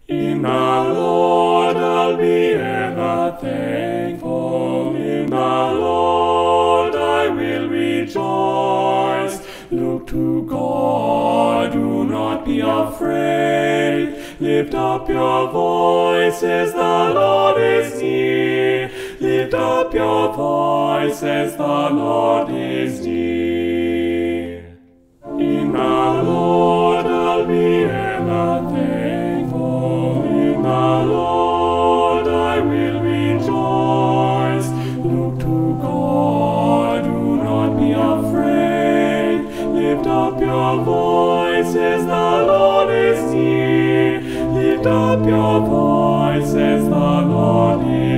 In the Lord I'll be ever thankful. In the Lord I will rejoice. Look to God, do not be afraid. Lift up your voices, the Lord is near. Lift up your voices, the Lord is near. In the Lord I'll be ever thankful. In the Lord I will rejoice. Look to God, do not be afraid. Lift up your voices, the Lord is near. Lift up your voices, the Lord is near.